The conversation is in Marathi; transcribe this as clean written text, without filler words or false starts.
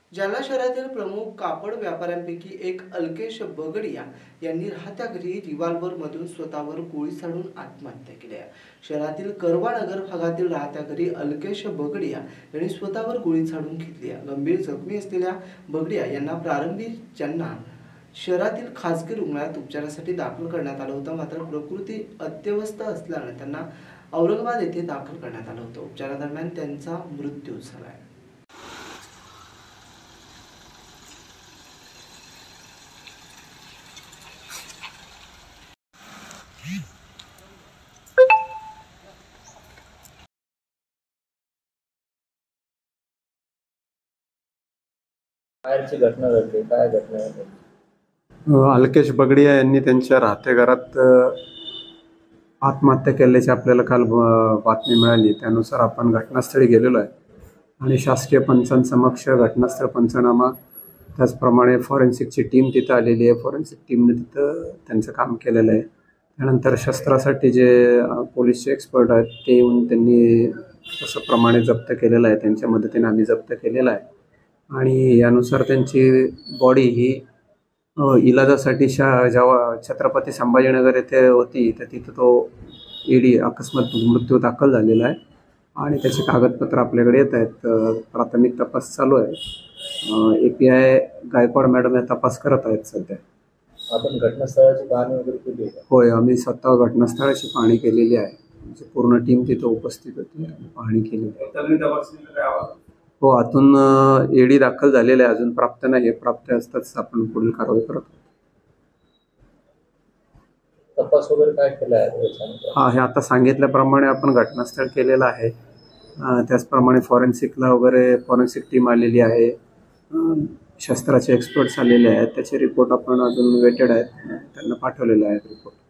जालना शहरातील प्रमुख कापड व्यापाऱ्यांपैकी एक अल्केश बगडिया यांनी राहत्या घरी रिव्हॉल्व्हरमधून स्वतःवर गोळी झाडून आत्महत्या केली आहे। शहरातील करवा नगर भागातील राहत्या घरी अल्केश बगडिया यांनी स्वतःवर गोळी झाडून घेतली आहे। गंभीर जखमी असलेल्या बगडिया यांना प्रारंभी ज्यांना शहरातील खासगी रुग्णालयात उपचारासाठी दाखल करण्यात आलं होतं, मात्र प्रकृती अत्यवस्थ असल्याने त्यांना औरंगाबाद येथे दाखल करण्यात आलं होतं। उपचारादरम्यान त्यांचा मृत्यू झाला आहे। बाहेरची घटना घडली, काय घटना घडली? अल्केश बगडिया यांनी त्यांच्या राहत्या घरात आत्महत्या केल्याची आपल्याला काल बातमी मिळाली। त्यानुसार आपण घटनास्थळी गेलेलो आहे आणि शासकीय पंचांसमक्ष घटनास्थळ पंचनामा, त्याचप्रमाणे फॉरेन्सिकची टीम तिथं आलेली आहे। फॉरेन्सिक टीमने तिथं त्यांचं काम केलेलं आहे। त्यानंतर शस्त्रासाठी जे पोलीसचे एक्सपर्ट आहेत ते येऊन त्यांनी तसं प्रमाणे जप्त केलेलं आहे, त्यांच्या मदतीने आम्ही जप्त केलेला आहे। आणि यानुसार त्यांची बॉडी ही इलाजासाठी जेव्हा छत्रपती संभाजीनगर येथे होती तर तिथं तो ईडी अकस्मात मृत्यू दाखल झालेला आहे आणि त्याचे कागदपत्र आपल्याकडे येत आहेत। प्राथमिक तपास चालू आहे। API गायकवाड मॅडम या तपास करत आहेत सध्या। आपण घटनास्थळाची पाहणी वगैरे केली आहे? होय, आम्ही स्वतः घटनास्थळाची पाहणी केलेली आहे। म्हणजे पूर्ण टीम तिथं उपस्थित होती, पाहणी केली। हो, आतून ईडी दाखल झालेला आहे, अजून प्राप्त नाही। प्राप्त असताच आपण पुढील कारवाई करत आहोत। तपास वगैरे काय केला आहे? हे आता सांगितल्याप्रमाणे आपण घटनास्थळ केलेलं आहे। त्याचप्रमाणे फॉरेन्सिकला वगैरे फॉरेन्सिक टीम आलेली आहे, शस्त्राचे एक्सपर्ट्स आलेले आहेत। त्याचे रिपोर्ट आपण अजून वेटेड आहेत, त्यांना पाठवलेले आहेत रिपोर्ट।